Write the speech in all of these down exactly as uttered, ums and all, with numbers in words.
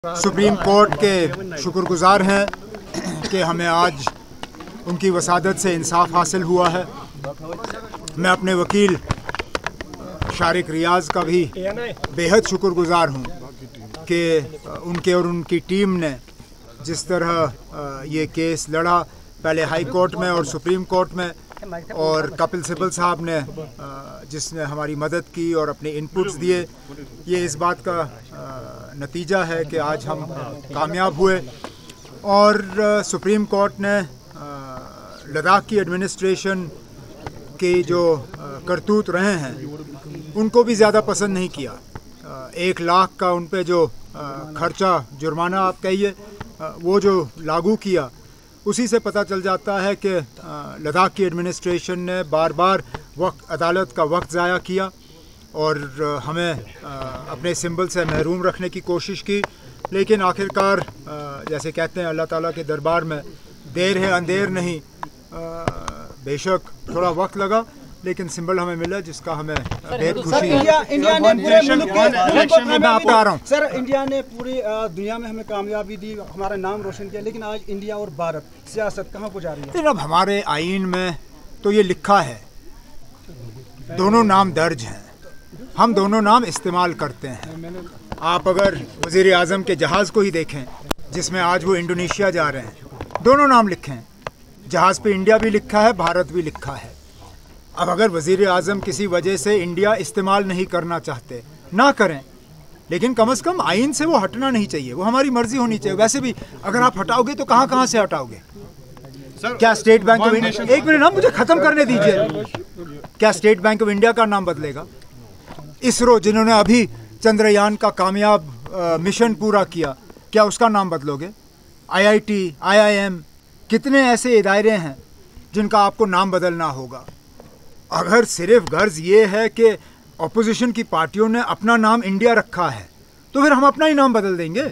Supreme court के शुक्रगुजार हैं कि हमें आज उनकी वसादत से इंसाफ हासिल हुआ है। मैं अपने वकील शारिक रियाज का भी बेहद शुक्रगुजार हूं कि उनके और उनकी टीम ने जिस तरह ये केस लड़ा, पहले हाई कोर्ट में और सुप्रीम कोर्ट में, और कपिल सिब्बल साहब ने जिसने हमारी मदद की और अपने इनपुट्स दिए, ये इस बात का नतीजा है कि आज हम कामयाब हुए। और सुप्रीम कोर्ट ने लद्दाख की एडमिनिस्ट्रेशन के जो करतूत रहे हैं उनको भी ज़्यादा पसंद नहीं किया। एक लाख का उन पे जो खर्चा जुर्माना आप कहिए वो जो लागू किया, उसी से पता चल जाता है कि लद्दाख की एडमिनिस्ट्रेशन ने बार बार वक्त अदालत का वक्त ज़ाया किया और हमें अपने सिंबल से महरूम रखने की कोशिश की। लेकिन आखिरकार जैसे कहते हैं अल्लाह ताला के दरबार में देर है अंधेर नहीं, बेशक थोड़ा वक्त लगा लेकिन सिंबल हमें मिला जिसका हमें बेहद खुशी है। इंडिया, इंडिया ने पूरे मुल्क के मैं आपको आ रहा हूँ सर, इंडिया ने पूरी दुनिया में हमें कामयाबी दी, हमारा नाम रोशन किया, लेकिन आज इंडिया और भारत सियासत कहाँ को जा रही है? अब हमारे आईन में तो ये लिखा है, दोनों नाम दर्ज हैं, हम दोनों नाम इस्तेमाल करते हैं। आप अगर वज़ीर आज़म के जहाज़ को ही देखें जिसमें आज वो इंडोनेशिया जा रहे हैं, दोनों नाम लिखे हैं, जहाज़ पे इंडिया भी लिखा है, भारत भी लिखा है। अब अगर वज़ीर आज़म किसी वजह से इंडिया इस्तेमाल नहीं करना चाहते, ना करें, लेकिन कम से कम आइन से वो हटना नहीं चाहिए, वो हमारी मर्जी होनी चाहिए। वैसे भी अगर आप हटाओगे तो कहाँ कहाँ से हटाओगे? क्या स्टेट बैंक ऑफ इंडिया, एक मिनट ना मुझे ख़त्म करने दीजिए, क्या स्टेट बैंक ऑफ इंडिया का नाम बदलेगा? इसरो जिन्होंने अभी चंद्रयान का कामयाब मिशन पूरा किया, क्या उसका नाम बदलोगे? आई I T, I I am, कितने ऐसे इदारे हैं जिनका आपको नाम बदलना होगा। अगर सिर्फ गर्ज ये है कि अपोजिशन की पार्टियों ने अपना नाम इंडिया रखा है तो फिर हम अपना ही नाम बदल देंगे।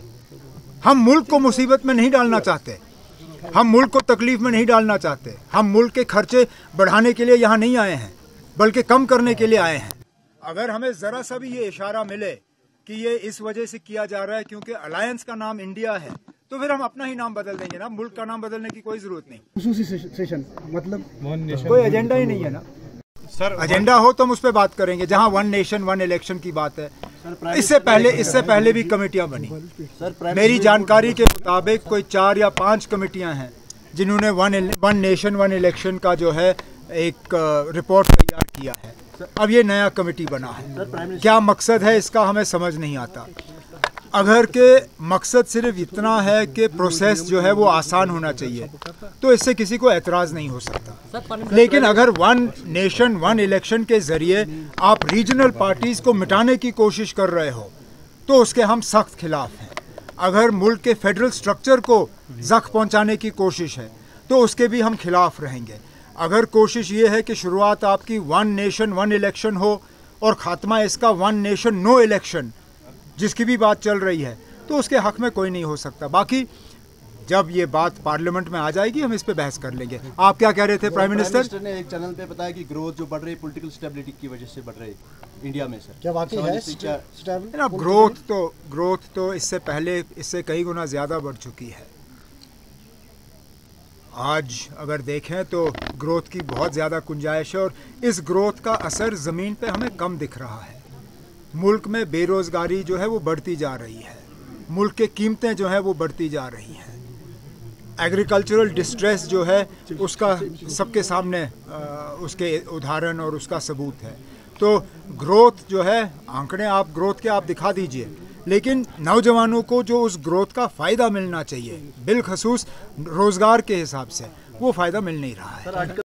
हम मुल्क को मुसीबत में नहीं डालना चाहते, हम मुल्क को तकलीफ में नहीं डालना चाहते, हम मुल्क के खर्चे बढ़ाने के लिए यहाँ नहीं आए हैं बल्कि कम करने के लिए आए हैं। अगर हमें ज़रा सा भी ये इशारा मिले कि ये इस वजह से किया जा रहा है क्योंकि अलायंस का नाम इंडिया है, तो फिर हम अपना ही नाम बदल देंगे ना, मुल्क का नाम बदलने की कोई ज़रूरत नहीं। खुसूसी सेशन मतलब कोई एजेंडा ही नहीं है ना सर, एजेंडा हो तो हम उस पर बात करेंगे। जहां वन नेशन वन इलेक्शन की बात है, इससे पहले इससे पहले भी कमेटियां बनी। मेरी जानकारी के मुताबिक कोई चार या पांच कमेटियां हैं जिन्होंने one one nation one election का जो है एक रिपोर्ट तैयार किया है। अब ये नया कमेटी बना है, क्या मकसद है इसका हमें समझ नहीं आता। अगर के मकसद सिर्फ इतना है कि प्रोसेस जो है वो आसान होना चाहिए तो इससे किसी को एतराज़ नहीं हो सकता। लेकिन अगर वन नेशन वन इलेक्शन के ज़रिए आप रीजनल पार्टीज़ को मिटाने की कोशिश कर रहे हो तो उसके हम सख्त खिलाफ हैं। अगर मुल्क के फेडरल स्ट्रक्चर को ज़ख्म पहुंचाने की कोशिश है तो उसके भी हम खिलाफ रहेंगे। अगर कोशिश ये है कि शुरुआत आपकी वन नेशन वन इलेक्शन हो और ख़ात्मा इसका वन नेशन नो इलेक्शन जिसकी भी बात चल रही है, तो उसके हक में कोई नहीं हो सकता। बाकी जब ये बात पार्लियामेंट में आ जाएगी हम इस पे बहस कर लेंगे। आप क्या कह रहे थे प्राइम मिनिस्टर ने एक चैनल पे बताया कि ग्रोथ जो बढ़ रही है पॉलिटिकल स्टेबिलिटी की वजह से बढ़ रही है इंडिया में। सर क्या वाकई है? अब ग्रोथ तो ग्रोथ तो इससे पहले इससे कई गुना ज़्यादा बढ़ चुकी है। आज अगर देखें तो ग्रोथ की बहुत ज़्यादा गुंजाइश है और इस ग्रोथ का असर ज़मीन पे हमें कम दिख रहा है। मुल्क में बेरोज़गारी जो है वो बढ़ती जा रही है, मुल्क के कीमतें जो है वो बढ़ती जा रही हैं, एग्रीकल्चरल डिस्ट्रेस जो है उसका सबके सामने आ, उसके उदाहरण और उसका सबूत है। तो ग्रोथ जो है, आंकड़े आप ग्रोथ के आप दिखा दीजिए, लेकिन नौजवानों को जो उस ग्रोथ का फ़ायदा मिलना चाहिए बिलखसूस रोज़गार के हिसाब से, वो फ़ायदा मिल नहीं रहा है।